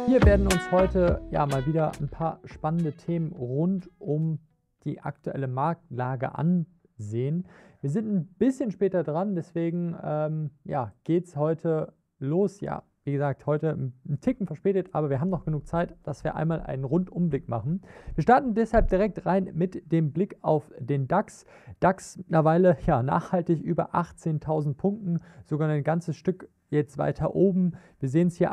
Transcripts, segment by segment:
Wir werden uns heute ja mal wieder ein paar spannende Themen rund um die aktuelle Marktlage ansehen. Wir sind ein bisschen später dran, deswegen ja, geht es heute los. Ja, wie gesagt, heute ein Ticken verspätet, aber wir haben noch genug Zeit, dass wir einmal einen Rundumblick machen. Wir starten deshalb direkt rein mit dem Blick auf den DAX. DAX mittlerweile ja, nachhaltig über 18.000 Punkten, sogar ein ganzes Stück jetzt weiter oben. Wir sehen es hier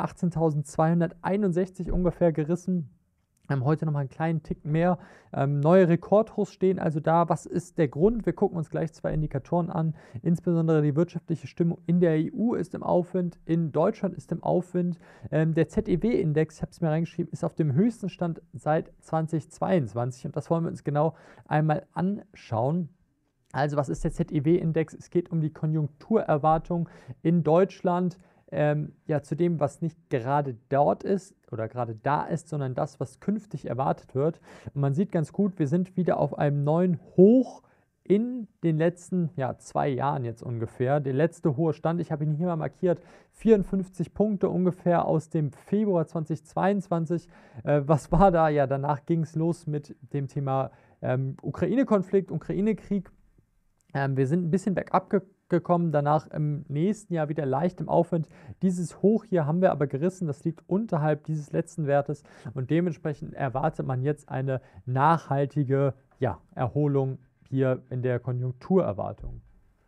18.261 ungefähr gerissen. Heute nochmal einen kleinen Tick mehr. Neue Rekordhochs stehen also da. Was ist der Grund? Wir gucken uns gleich zwei Indikatoren an. Insbesondere die wirtschaftliche Stimmung in der EU ist im Aufwind, in Deutschland ist im Aufwind. Der ZEW-Index, ich habe es mir reingeschrieben, ist auf dem höchsten Stand seit 2022 und das wollen wir uns genau einmal anschauen. Also was ist der ZEW-Index? Es geht um die Konjunkturerwartung in Deutschland, ja, zu dem, was nicht gerade dort ist oder gerade da ist, sondern das, was künftig erwartet wird. Und man sieht ganz gut, wir sind wieder auf einem neuen Hoch in den letzten 2 Jahren jetzt ungefähr. Der letzte hohe Stand, ich habe ihn hier mal markiert, 54 Punkte ungefähr aus dem Februar 2022. Was war da? Ja, danach ging es los mit dem Thema Ukraine-Konflikt, Ukraine-Krieg. Wir sind ein bisschen bergab gekommen, danach im nächsten Jahr wieder leicht im Aufwind. Dieses Hoch hier haben wir aber gerissen, das liegt unterhalb dieses letzten Wertes und dementsprechend erwartet man jetzt eine nachhaltige Erholung hier in der Konjunkturerwartung.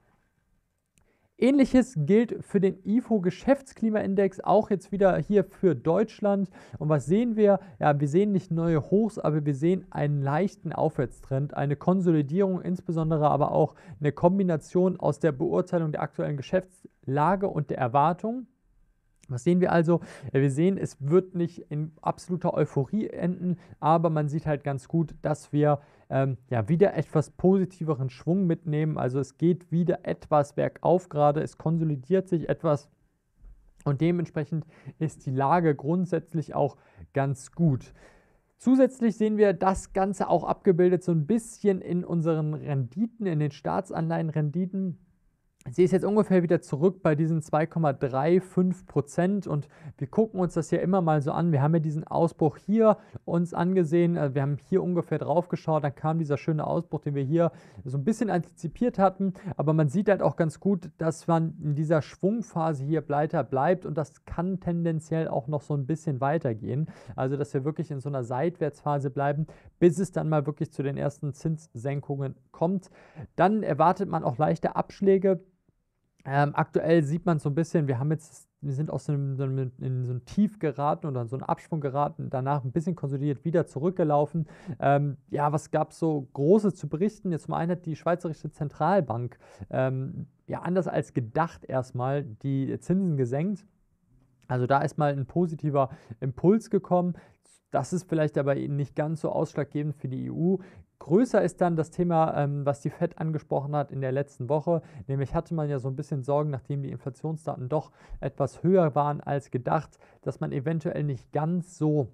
Ähnliches gilt für den IFO-Geschäftsklimaindex, auch jetzt wieder hier für Deutschland. Und was sehen wir? Ja, wir sehen nicht neue Hochs, aber wir sehen einen leichten Aufwärtstrend, eine Konsolidierung, insbesondere aber auch eine Kombination aus der Beurteilung der aktuellen Geschäftslage und der Erwartung. Was sehen wir also? Wir sehen, es wird nicht in absoluter Euphorie enden, aber man sieht halt ganz gut, dass wir wieder etwas positiveren Schwung mitnehmen. Also es geht wieder etwas bergauf gerade, es konsolidiert sich etwas und dementsprechend ist die Lage grundsätzlich auch ganz gut. Zusätzlich sehen wir das Ganze auch abgebildet so ein bisschen in unseren Renditen, in den Staatsanleihenrenditen. Sie ist jetzt ungefähr wieder zurück bei diesen 2,35% und wir gucken uns das ja immer mal so an. Wir haben ja diesen Ausbruch hier uns angesehen, wir haben hier ungefähr drauf geschaut, dann kam dieser schöne Ausbruch, den wir hier so ein bisschen antizipiert hatten, aber man sieht halt auch ganz gut, dass man in dieser Schwungphase hier bleibt und das kann tendenziell auch noch so ein bisschen weitergehen. Also dass wir wirklich in so einer Seitwärtsphase bleiben, bis es dann mal wirklich zu den ersten Zinssenkungen kommt. Dann erwartet man auch leichte Abschläge. Aktuell sieht man so ein bisschen, wir sind aus in so ein Tief geraten oder in so einen Abschwung geraten, danach ein bisschen konsolidiert wieder zurückgelaufen. Was gab es so Großes zu berichten? Jetzt zum einen hat die Schweizerische Zentralbank anders als gedacht erstmal die Zinsen gesenkt. Also da ist mal ein positiver Impuls gekommen. Das ist vielleicht aber nicht ganz so ausschlaggebend für die EU. Größer ist dann das Thema, was die FED angesprochen hat in der letzten Woche. Nämlich hatte man ja so ein bisschen Sorgen, nachdem die Inflationsdaten doch etwas höher waren als gedacht, dass man eventuell nicht ganz so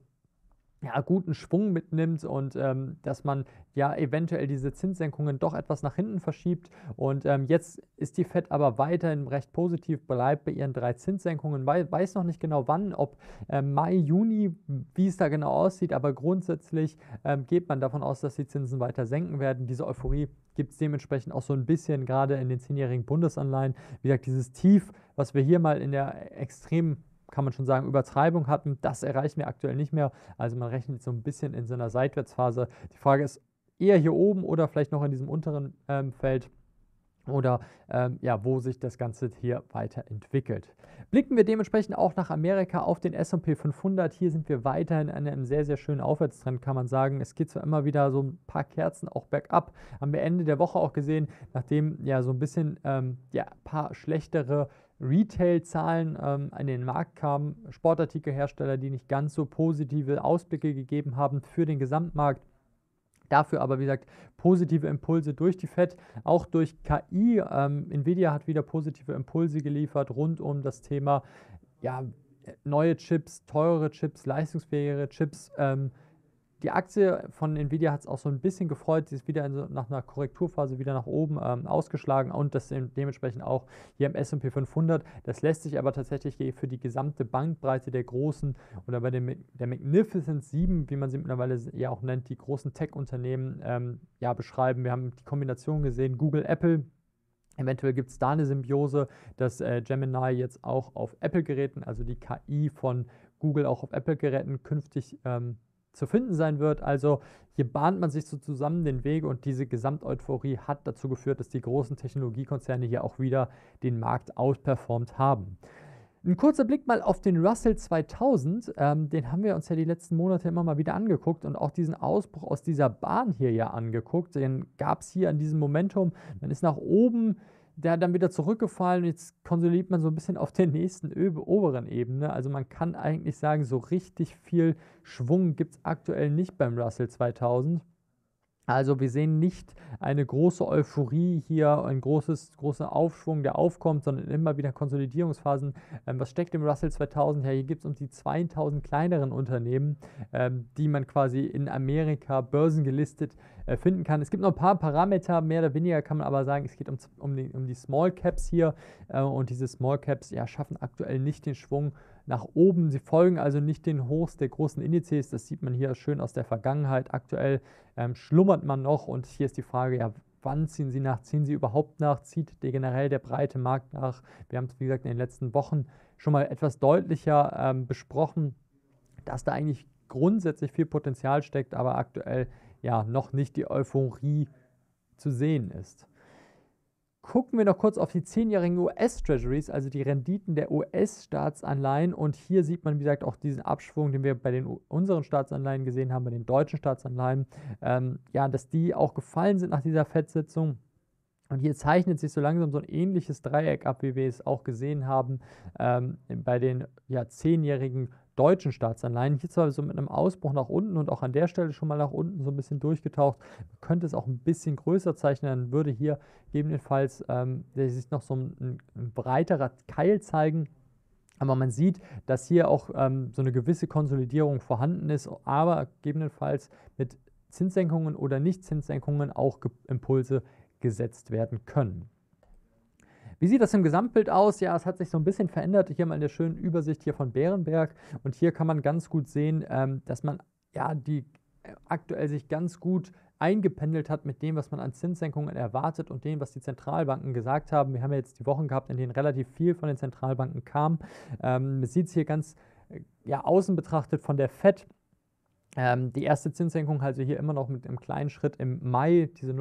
guten Schwung mitnimmt und dass man eventuell diese Zinssenkungen doch etwas nach hinten verschiebt. Und jetzt ist die FED aber weiterhin recht positiv, bleibt bei ihren 3 Zinssenkungen, weiß noch nicht genau wann, ob Mai, Juni, wie es da genau aussieht, aber grundsätzlich geht man davon aus, dass die Zinsen weiter senken werden. Diese Euphorie gibt es dementsprechend auch so ein bisschen gerade in den 10-jährigen Bundesanleihen. Wie gesagt, dieses Tief, was wir hier mal in der extremen, kann man schon sagen, Übertreibung hatten, das erreichen wir aktuell nicht mehr. Also man rechnet so ein bisschen in so einer Seitwärtsphase. Die Frage ist eher hier oben oder vielleicht noch in diesem unteren Feld oder wo sich das Ganze hier weiterentwickelt. Blicken wir dementsprechend auch nach Amerika auf den S&P 500. Hier sind wir weiterhin in einem sehr, sehr schönen Aufwärtstrend, kann man sagen. Es geht zwar immer wieder so ein paar Kerzen auch bergab. Haben wir Ende der Woche auch gesehen, nachdem so ein bisschen paar schlechtere Retail-Zahlen an den Markt kamen, Sportartikelhersteller, die nicht ganz so positive Ausblicke gegeben haben für den Gesamtmarkt. Dafür aber, wie gesagt, positive Impulse durch die FED, auch durch KI. Nvidia hat wieder positive Impulse geliefert rund um das Thema neue Chips, teurere Chips, leistungsfähigere Chips. Die Aktie von Nvidia hat es auch so ein bisschen gefreut, sie ist wieder nach einer Korrekturphase wieder nach oben ausgeschlagen und das dementsprechend auch hier im S&P 500. Das lässt sich aber tatsächlich für die gesamte Bandbreite der großen oder bei der Magnificent 7, wie man sie mittlerweile ja auch nennt, die großen Tech-Unternehmen ja, beschreiben. Wir haben die Kombination gesehen, Google, Apple. Eventuell gibt es da eine Symbiose, dass Gemini jetzt auch auf Apple-Geräten, also die KI von Google auch auf Apple-Geräten künftig zu finden sein wird. Also hier bahnt man sich so zusammen den Weg und diese Gesamteuphorie hat dazu geführt, dass die großen Technologiekonzerne hier auch wieder den Markt outperformt haben. Ein kurzer Blick mal auf den Russell 2000, den haben wir uns ja die letzten Monate immer mal wieder angeguckt und auch diesen Ausbruch aus dieser Bahn hier ja angeguckt. Den gab es hier an diesem Momentum, man ist nach oben, der hat dann wieder zurückgefallen und jetzt konsolidiert man so ein bisschen auf der nächsten oberen Ebene. Also man kann eigentlich sagen, so richtig viel Schwung gibt es aktuell nicht beim Russell 2000. Also wir sehen nicht eine große Euphorie hier, ein großer Aufschwung, der aufkommt, sondern immer wieder Konsolidierungsphasen. Was steckt im Russell 2000? Ja, hier gibt es um die 2000 kleineren Unternehmen, die man quasi in Amerika börsengelistet finden kann. Es gibt noch ein paar Parameter, mehr oder weniger kann man aber sagen, es geht um die Small Caps hier und diese Small Caps ja, schaffen aktuell nicht den Schwung nach oben. Sie folgen also nicht den Hochs der großen Indizes. Das sieht man hier schön aus der Vergangenheit. Aktuell schlummert man noch und hier ist die Frage, ja, wann ziehen Sie nach? Ziehen Sie überhaupt nach? Zieht generell der breite Markt nach? Wir haben es, wie gesagt, in den letzten Wochen schon mal etwas deutlicher besprochen, dass da eigentlich grundsätzlich viel Potenzial steckt, aber aktuell ja noch nicht die Euphorie zu sehen ist. Gucken wir noch kurz auf die 10-jährigen US-Treasuries, also die Renditen der US-Staatsanleihen. Und hier sieht man, wie gesagt, auch diesen Abschwung, den wir bei unseren Staatsanleihen gesehen haben, bei den deutschen Staatsanleihen, ja, dass die auch gefallen sind nach dieser FED-Sitzung. Und hier zeichnet sich so langsam so ein ähnliches Dreieck ab, wie wir es auch gesehen haben bei den ja, 10-jährigen deutschen Staatsanleihen. Hier zwar so mit einem Ausbruch nach unten und auch an der Stelle schon mal nach unten so ein bisschen durchgetaucht. Man könnte es auch ein bisschen größer zeichnen, dann würde hier gegebenenfalls sich noch so ein breiterer Keil zeigen. Aber man sieht, dass hier auch so eine gewisse Konsolidierung vorhanden ist, aber gegebenenfalls mit Zinssenkungen oder Nicht-Zinssenkungen auch Impulse gesetzt werden können. Wie sieht das im Gesamtbild aus? Ja, es hat sich so ein bisschen verändert. Hier mal eine schöne Übersicht hier von Bärenberg. Und hier kann man ganz gut sehen, dass man ja aktuell sich ganz gut eingependelt hat mit dem, was man an Zinssenkungen erwartet und dem, was die Zentralbanken gesagt haben. Wir haben ja jetzt die Wochen gehabt, in denen relativ viel von den Zentralbanken kam. Man sieht es hier ganz außen betrachtet von der FED. Die erste Zinssenkung also hier immer noch mit einem kleinen Schritt im Mai, diese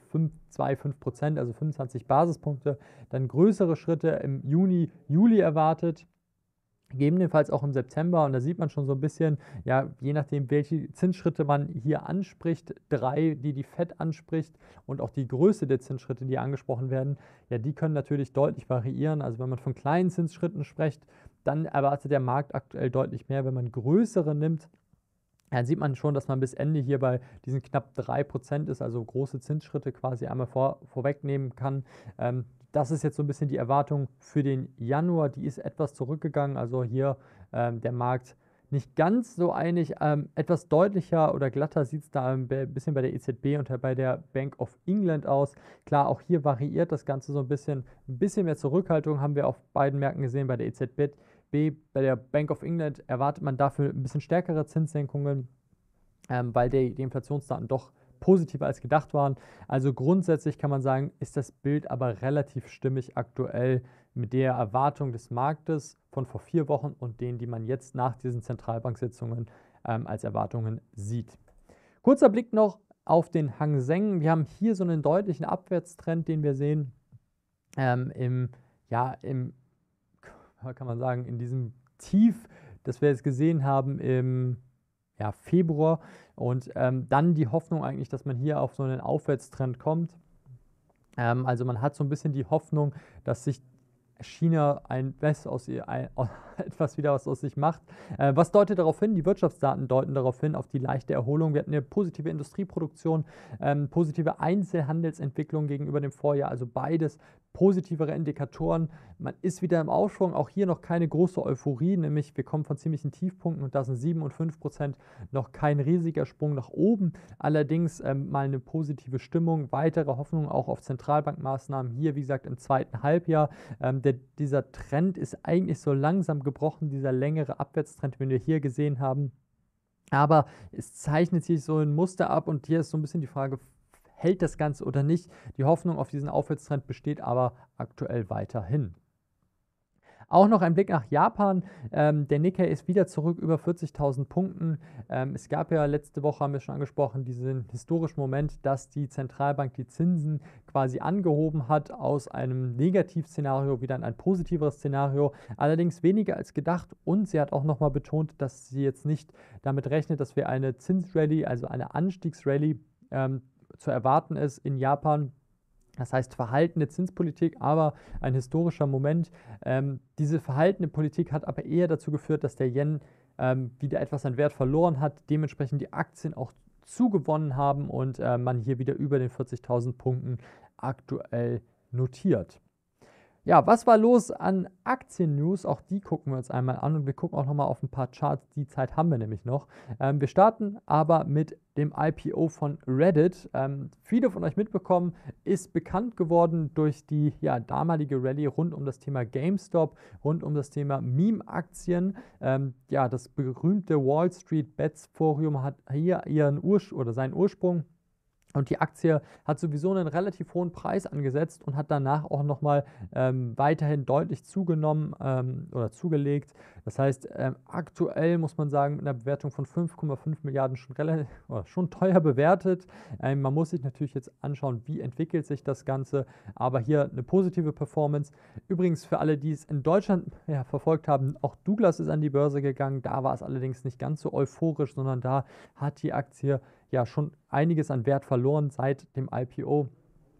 0,525%, also 25 Basispunkte. Dann größere Schritte im Juni, Juli erwartet, gegebenenfalls auch im September. Und da sieht man schon so ein bisschen, ja, je nachdem, welche Zinsschritte man hier anspricht, 3, die FED anspricht und auch die Größe der Zinsschritte, die angesprochen werden, ja, die können natürlich deutlich variieren. Also wenn man von kleinen Zinsschritten spricht, dann erwartet der Markt aktuell deutlich mehr. Wenn man größere nimmt, dann sieht man schon, dass man bis Ende hier bei diesen knapp 3% ist, also große Zinsschritte quasi einmal vorwegnehmen kann. Das ist jetzt so ein bisschen die Erwartung für den Januar. Die ist etwas zurückgegangen, also hier der Markt nicht ganz so einig. Etwas deutlicher oder glatter sieht es da ein bisschen bei der EZB und bei der Bank of England aus. Klar, auch hier variiert das Ganze so ein bisschen. Ein bisschen mehr Zurückhaltung haben wir auf beiden Märkten gesehen, bei der EZB. Bei der Bank of England erwartet man dafür ein bisschen stärkere Zinssenkungen, weil die Inflationsdaten doch positiver als gedacht waren. Also grundsätzlich kann man sagen, ist das Bild aber relativ stimmig aktuell mit der Erwartung des Marktes von vor 4 Wochen und denen, die man jetzt nach diesen Zentralbanksitzungen als Erwartungen sieht. Kurzer Blick noch auf den Hang Seng. Wir haben hier so einen deutlichen Abwärtstrend, den wir sehen kann man sagen, in diesem Tief, das wir jetzt gesehen haben im Februar und dann die Hoffnung eigentlich, dass man hier auf so einen Aufwärtstrend kommt. Also man hat so ein bisschen die Hoffnung, dass sich China etwas wieder was aus sich macht. Was deutet darauf hin? Die Wirtschaftsdaten deuten darauf hin, auf die leichte Erholung. Wir hatten eine positive Industrieproduktion, positive Einzelhandelsentwicklung gegenüber dem Vorjahr, also beides positivere Indikatoren. Man ist wieder im Aufschwung, auch hier noch keine große Euphorie, nämlich wir kommen von ziemlichen Tiefpunkten und da sind 7 und 5% noch kein riesiger Sprung nach oben. Allerdings mal eine positive Stimmung, weitere Hoffnung auch auf Zentralbankmaßnahmen hier, wie gesagt, im zweiten Halbjahr. Dieser Trend ist eigentlich so langsam gebrochen, dieser längere Abwärtstrend, den wir hier gesehen haben. Aber es zeichnet sich so ein Muster ab und hier ist so ein bisschen die Frage, hält das Ganze oder nicht? Die Hoffnung auf diesen Aufwärtstrend besteht aber aktuell weiterhin. Auch noch ein Blick nach Japan. Der Nikkei ist wieder zurück über 40.000 Punkten. Es gab ja letzte Woche, haben wir schon angesprochen, diesen historischen Moment, dass die Zentralbank die Zinsen quasi angehoben hat aus einem Negativszenario wieder in ein positiveres Szenario. Allerdings weniger als gedacht und sie hat auch nochmal betont, dass sie jetzt nicht damit rechnet, dass wir eine Zinsrallye, also eine Anstiegsrallye zu erwarten ist in Japan. Das heißt verhaltene Zinspolitik, aber ein historischer Moment. Diese verhaltene Politik hat aber eher dazu geführt, dass der Yen wieder etwas an Wert verloren hat, dementsprechend die Aktien auch zugewonnen haben und man hier wieder über den 40.000 Punkten aktuell notiert. Ja, was war los an Aktien-News? Auch die gucken wir uns einmal an und wir gucken auch nochmal auf ein paar Charts. Die Zeit haben wir nämlich noch. Wir starten aber mit dem IPO von Reddit. Viele von euch mitbekommen, ist bekannt geworden durch die damalige Rallye rund um das Thema GameStop, rund um das Thema Meme-Aktien. Das berühmte Wall Street Bets Forum hat hier seinen Ursprung. Und die Aktie hat sowieso einen relativ hohen Preis angesetzt und hat danach auch nochmal weiterhin deutlich zugenommen oder zugelegt. Das heißt, aktuell muss man sagen, mit einer Bewertung von 5,5 Milliarden schon teuer bewertet. Man muss sich natürlich jetzt anschauen, wie entwickelt sich das Ganze. Aber hier eine positive Performance. Übrigens für alle, die es in Deutschland verfolgt haben, auch Douglas ist an die Börse gegangen. Da war es allerdings nicht ganz so euphorisch, sondern da hat die Aktie schon einiges an Wert verloren seit dem IPO.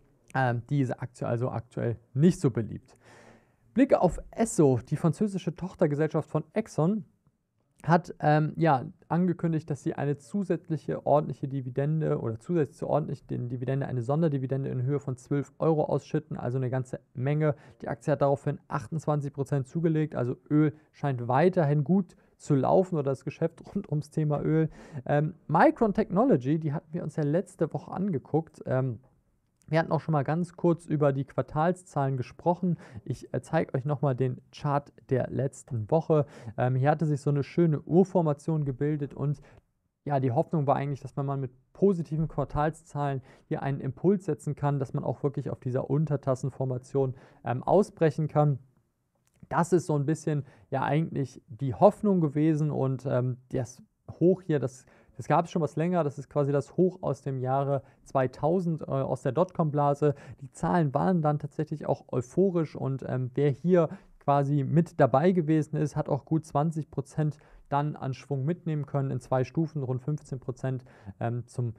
Diese Aktie also aktuell nicht so beliebt. Blicke auf Esso, die französische Tochtergesellschaft von Exxon, hat angekündigt, dass sie eine zusätzliche ordentliche Dividende oder zusätzlich zur ordentlichen Dividende eine Sonderdividende in Höhe von 12 Euro ausschütten, also eine ganze Menge. Die Aktie hat daraufhin 28% zugelegt, also Öl scheint weiterhin gut zu laufen oder das Geschäft rund ums Thema Öl. Micron Technology, die hatten wir uns ja letzte Woche angeguckt. Wir hatten auch schon mal ganz kurz über die Quartalszahlen gesprochen. Ich zeige euch nochmal den Chart der letzten Woche. Hier hatte sich so eine schöne Urformation gebildet und die Hoffnung war eigentlich, dass man mal mit positiven Quartalszahlen hier einen Impuls setzen kann, dass man auch wirklich auf dieser Untertassenformation ausbrechen kann. Das ist so ein bisschen eigentlich die Hoffnung gewesen und das Hoch hier, das gab es schon was länger, das ist quasi das Hoch aus dem Jahre 2000, aus der Dotcom-Blase. Die Zahlen waren dann tatsächlich auch euphorisch und wer hier quasi mit dabei gewesen ist, hat auch gut 20% dann an Schwung mitnehmen können in 2 Stufen, rund 15% zum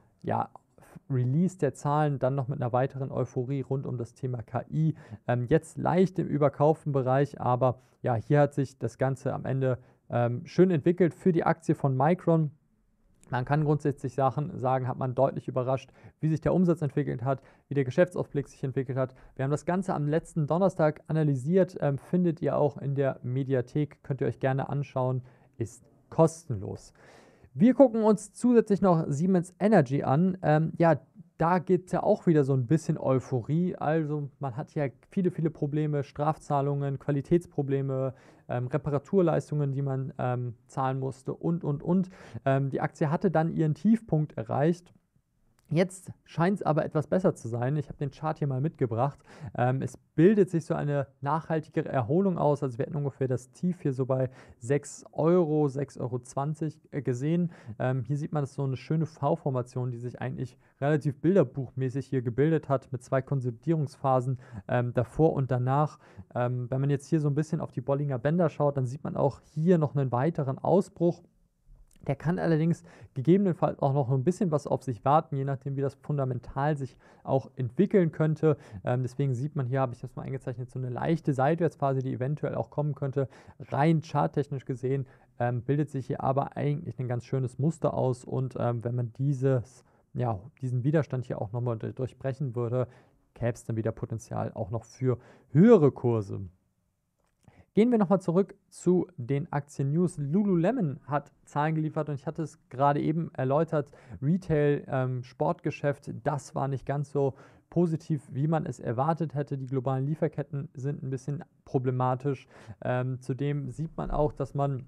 Release der Zahlen, dann noch mit einer weiteren Euphorie rund um das Thema KI. Jetzt leicht im überkauften Bereich, aber hier hat sich das Ganze am Ende schön entwickelt für die Aktie von Micron. Man kann grundsätzlich sagen, hat man deutlich überrascht, wie sich der Umsatz entwickelt hat, wie der Geschäftsausblick sich entwickelt hat. Wir haben das Ganze am letzten Donnerstag analysiert, findet ihr auch in der Mediathek, könnt ihr euch gerne anschauen, ist kostenlos. Wir gucken uns zusätzlich noch Siemens Energy an. Da geht es ja auch wieder so ein bisschen Euphorie. Also man hat ja viele, viele Probleme, Strafzahlungen, Qualitätsprobleme, Reparaturleistungen, die man zahlen musste und. Die Aktie hatte dann ihren Tiefpunkt erreicht. Jetzt scheint es aber etwas besser zu sein. Ich habe den Chart hier mal mitgebracht. Es bildet sich so eine nachhaltigere Erholung aus. Also wir hätten ungefähr das Tief hier so bei 6 Euro, 6,20 Euro gesehen. Hier sieht man, das so eine schöne V-Formation, die sich eigentlich relativ bilderbuchmäßig hier gebildet hat mit 2 Konsolidierungsphasen davor und danach. Wenn man jetzt hier so ein bisschen auf die Bollinger Bänder schaut, dann sieht man auch hier noch einen weiteren Ausbruch. Der kann allerdings gegebenenfalls auch noch ein bisschen was auf sich warten, je nachdem, wie das fundamental sich auch entwickeln könnte. Deswegen sieht man hier, habe ich das mal eingezeichnet, so eine leichte Seitwärtsphase, die eventuell auch kommen könnte. Rein charttechnisch gesehen bildet sich hier aber eigentlich ein ganz schönes Muster aus und wenn man diesen Widerstand hier auch nochmal durchbrechen würde, gäbe es dann wieder Potenzial auch noch für höhere Kurse. Gehen wir nochmal zurück zu den Aktien-News. Lululemon hat Zahlen geliefert und ich hatte es gerade eben erläutert. Retail, Sportgeschäft, das war nicht ganz so positiv, wie man es erwartet hätte. Die globalen Lieferketten sind ein bisschen problematisch. Zudem sieht man auch, dass man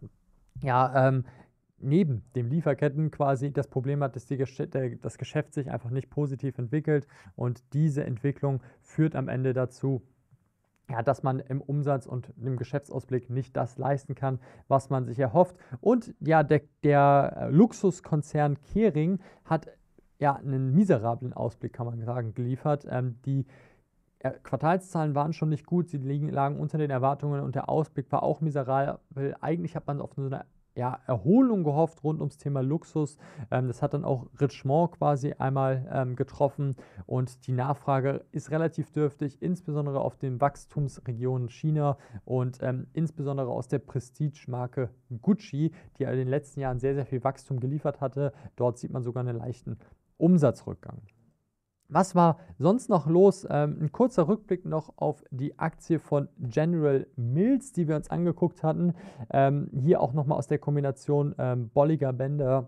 neben den Lieferketten quasi das Problem hat, dass das Geschäft sich einfach nicht positiv entwickelt und diese Entwicklung führt am Ende dazu, dass man im Umsatz und im Geschäftsausblick nicht das leisten kann, was man sich erhofft. Und ja, der Luxuskonzern Kering hat einen miserablen Ausblick, kann man sagen, geliefert. Die Quartalszahlen waren schon nicht gut, sie lagen unter den Erwartungen und der Ausblick war auch miserabel. Eigentlich hat man auf so eine Erholung gehofft rund ums Thema Luxus. Das hat dann auch Richemont quasi einmal getroffen und die Nachfrage ist relativ dürftig, insbesondere auf den Wachstumsregionen China und insbesondere aus der Prestige-Marke Gucci, die in den letzten Jahren sehr, sehr viel Wachstum geliefert hatte. Dort sieht man sogar einen leichten Umsatzrückgang. Was war sonst noch los? Ein kurzer Rückblick noch auf die Aktie von General Mills, die wir uns angeguckt hatten. Hier auch nochmal aus der Kombination Bolliger Bender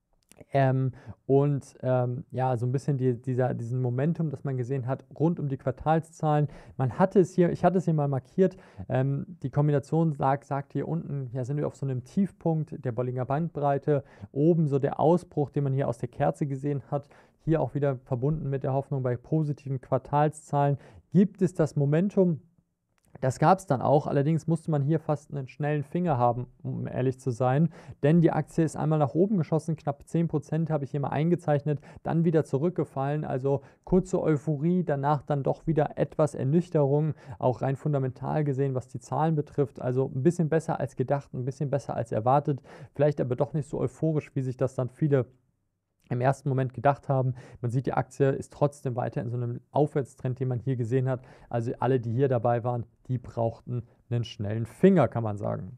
so ein bisschen diesen Momentum, das man gesehen hat, rund um die Quartalszahlen. Ich hatte es hier mal markiert, die Kombination sagt hier unten, sind wir auf so einem Tiefpunkt der Bollinger Bandbreite, oben so der Ausbruch, den man hier aus der Kerze gesehen hat, hier auch wieder verbunden mit der Hoffnung bei positiven Quartalszahlen, gibt es das Momentum. Das gab es dann auch, allerdings musste man hier fast einen schnellen Finger haben, um ehrlich zu sein, denn die Aktie ist einmal nach oben geschossen, knapp 10% habe ich hier mal eingezeichnet, dann wieder zurückgefallen, also kurze Euphorie, danach dann doch wieder etwas Ernüchterung, auch rein fundamental gesehen, was die Zahlen betrifft, also ein bisschen besser als gedacht, ein bisschen besser als erwartet, vielleicht aber doch nicht so euphorisch, wie sich das dann viele im ersten Moment gedacht haben. Man sieht, die Aktie ist trotzdem weiter in so einem Aufwärtstrend, den man hier gesehen hat. Also alle, die hier dabei waren, die brauchten einen schnellen Finger, kann man sagen.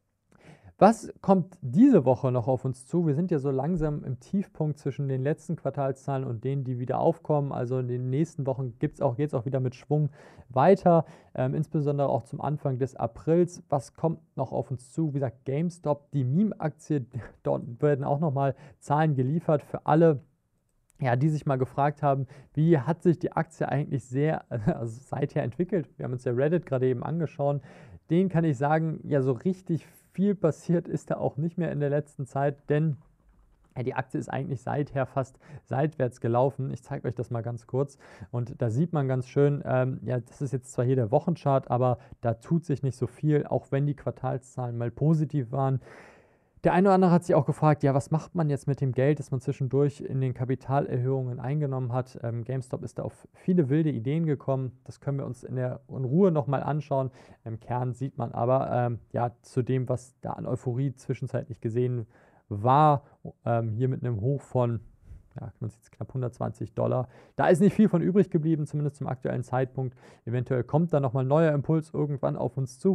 Was kommt diese Woche noch auf uns zu? Wir sind ja so langsam im Tiefpunkt zwischen den letzten Quartalszahlen und denen, die wieder aufkommen. Also in den nächsten Wochen geht es auch wieder mit Schwung weiter, insbesondere auch zum Anfang des Aprils. Was kommt noch auf uns zu? Wie gesagt, GameStop, die Meme-Aktie, dort werden auch nochmal Zahlen geliefert für alle, die sich mal gefragt haben, wie hat sich die Aktie eigentlich seither entwickelt. Wir haben uns ja Reddit gerade eben angeschaut. Den kann ich sagen, so richtig viel passiert ist da auch nicht mehr in der letzten Zeit, denn die Aktie ist eigentlich seither fast seitwärts gelaufen. Ich zeige euch das mal ganz kurz und da sieht man ganz schön, das ist jetzt zwar hier der Wochenchart, aber da tut sich nicht so viel, auch wenn die Quartalszahlen mal positiv waren. Der eine oder andere hat sich auch gefragt, was macht man jetzt mit dem Geld, das man zwischendurch in den Kapitalerhöhungen eingenommen hat. GameStop ist da auf viele wilde Ideen gekommen. Das können wir uns in Ruhe nochmal anschauen. Im Kern sieht man aber zu dem, was da an Euphorie zwischenzeitlich gesehen war, hier mit einem Hoch von, man sieht es, knapp $120. Da ist nicht viel von übrig geblieben, zumindest zum aktuellen Zeitpunkt. Eventuell kommt da nochmal ein neuer Impuls irgendwann auf uns zu.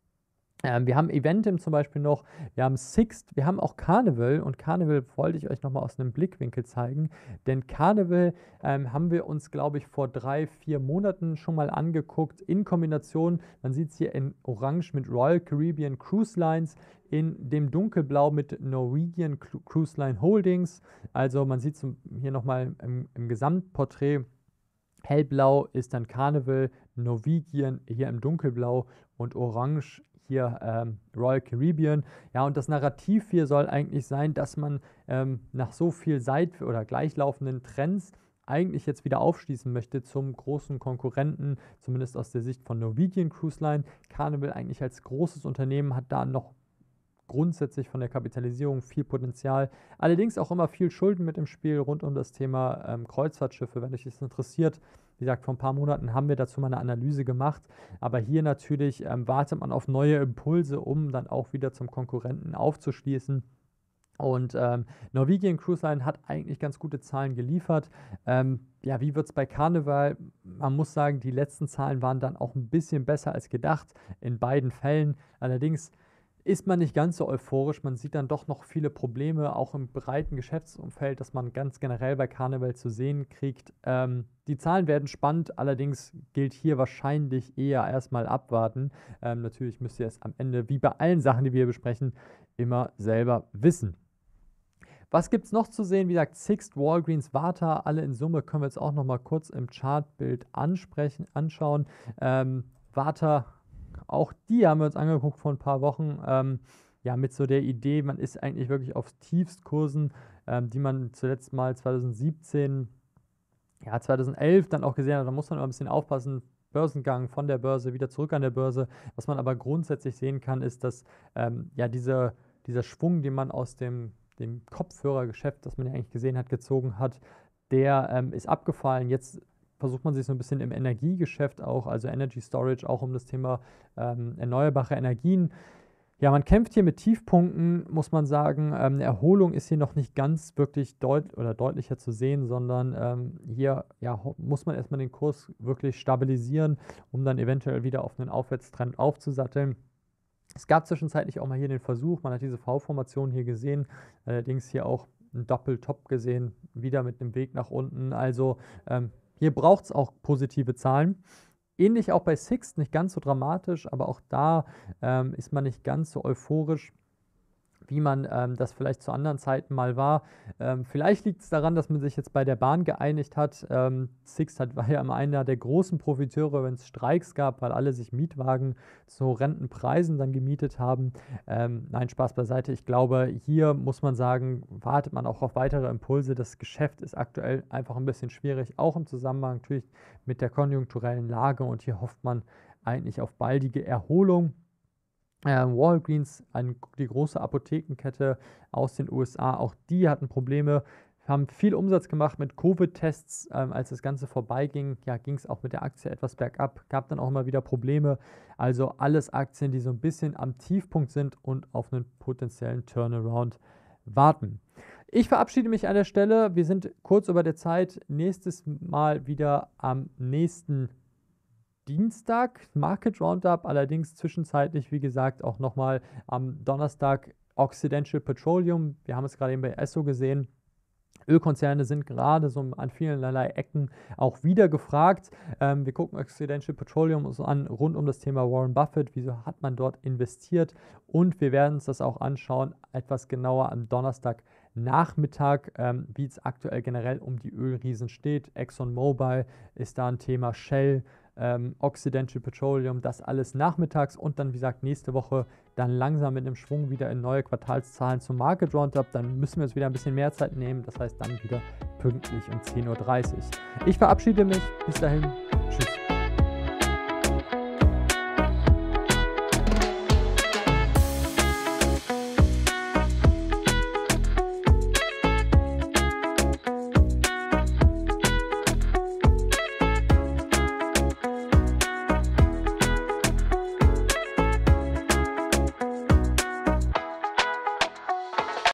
Wir haben Eventim zum Beispiel noch, wir haben Sixt, wir haben auch Carnival und Carnival wollte ich euch nochmal aus einem Blickwinkel zeigen, denn Carnival haben wir uns, glaube ich, vor 3-4 Monaten schon mal angeguckt in Kombination, man sieht es hier in Orange mit Royal Caribbean Cruise Lines, in dem Dunkelblau mit Norwegian Cruise Line Holdings, also man sieht es hier nochmal im Gesamtporträt. Hellblau ist dann Carnival, Norwegian hier im Dunkelblau und Orange hier Royal Caribbean. Und das Narrativ hier soll eigentlich sein, dass man nach so viel oder gleichlaufenden Trends eigentlich jetzt wieder aufschließen möchte zum großen Konkurrenten, zumindest aus der Sicht von Norwegian Cruise Line. Carnival eigentlich als großes Unternehmen hat da noch grundsätzlich von der Kapitalisierung viel Potenzial. Allerdings auch immer viel Schulden mit im Spiel rund um das Thema Kreuzfahrtschiffe, wenn euch das interessiert. Wie gesagt, vor ein paar Monaten haben wir dazu mal eine Analyse gemacht, aber hier natürlich wartet man auf neue Impulse, um dann auch wieder zum Konkurrenten aufzuschließen. Und Norwegian Cruise Line hat eigentlich ganz gute Zahlen geliefert. Wie wird es bei Carnival? Man muss sagen, die letzten Zahlen waren dann auch ein bisschen besser als gedacht in beiden Fällen. Allerdings ist man nicht ganz so euphorisch. Man sieht dann doch noch viele Probleme, auch im breiten Geschäftsumfeld, das man ganz generell bei Carnival zu sehen kriegt. Die Zahlen werden spannend, allerdings gilt hier wahrscheinlich eher erstmal abwarten. Natürlich müsst ihr es am Ende, wie bei allen Sachen, die wir besprechen, immer selber wissen. Was gibt es noch zu sehen? Wie gesagt, Sixt, Walgreens, Varta, alle in Summe können wir jetzt auch noch mal kurz im Chartbild anschauen. Varta, auch die haben wir uns angeguckt vor ein paar Wochen. Ja, mit so der Idee, man ist eigentlich wirklich auf Tiefstkursen, die man zuletzt mal 2017, ja 2011 dann auch gesehen hat. Da muss man immer ein bisschen aufpassen. Börsengang von der Börse wieder zurück an der Börse. Was man aber grundsätzlich sehen kann, ist, dass ja dieser Schwung, den man aus dem Kopfhörergeschäft, das man ja eigentlich gesehen hat, gezogen hat, der ist abgefallen. Jetzt versucht man sich so ein bisschen im Energiegeschäft auch, also Energy Storage, auch um das Thema erneuerbare Energien. Ja, man kämpft hier mit Tiefpunkten, muss man sagen. Eine Erholung ist hier noch nicht ganz wirklich deutlicher zu sehen, sondern hier ja, muss man erstmal den Kurs wirklich stabilisieren, um dann eventuell wieder auf einen Aufwärtstrend aufzusatteln. Es gab zwischenzeitlich auch mal hier den Versuch, man hat diese V-Formation hier gesehen, allerdings hier auch ein Doppeltop gesehen, wieder mit einem Weg nach unten. Also hier braucht es auch positive Zahlen. Ähnlich auch bei Sixt, nicht ganz so dramatisch, aber auch da ist man nicht ganz so euphorisch, wie man das vielleicht zu anderen Zeiten mal war. Vielleicht liegt es daran, dass man sich jetzt bei der Bahn geeinigt hat. Sixt war ja immer einer der großen Profiteure, wenn es Streiks gab, weil alle sich Mietwagen zu Rentenpreisen dann gemietet haben. Nein, Spaß beiseite. Ich glaube, hier muss man sagen, wartet man auch auf weitere Impulse. Das Geschäft ist aktuell einfach ein bisschen schwierig, auch im Zusammenhang natürlich mit der konjunkturellen Lage. Und hier hofft man eigentlich auf baldige Erholung. Walgreens, die große Apothekenkette aus den USA, auch die hatten Probleme, haben viel Umsatz gemacht mit Covid-Tests. Als das Ganze vorbeiging, ja, ging es auch mit der Aktie etwas bergab, gab dann auch immer wieder Probleme. Also alles Aktien, die so ein bisschen am Tiefpunkt sind und auf einen potenziellen Turnaround warten. Ich verabschiede mich an der Stelle. Wir sind kurz über der Zeit. Nächstes Mal wieder am nächsten Dienstag, Market Roundup, allerdings zwischenzeitlich, wie gesagt, auch nochmal am Donnerstag Occidental Petroleum. Wir haben es gerade eben bei Esso gesehen. Ölkonzerne sind gerade so an vielerlei Ecken auch wieder gefragt. Wir gucken Occidental Petroleum uns an, rund um das Thema Warren Buffett. Wieso hat man dort investiert? Und wir werden uns das auch anschauen, etwas genauer am Donnerstagnachmittag, wie es aktuell generell um die Ölriesen steht. ExxonMobil ist da ein Thema, Shell, Occidental Petroleum, das alles nachmittags und dann, wie gesagt, nächste Woche dann langsam mit einem Schwung wieder in neue Quartalszahlen zum Market Roundup. Dann müssen wir uns wieder ein bisschen mehr Zeit nehmen, das heißt dann wieder pünktlich um 10:30 Uhr. Ich verabschiede mich, bis dahin, tschüss.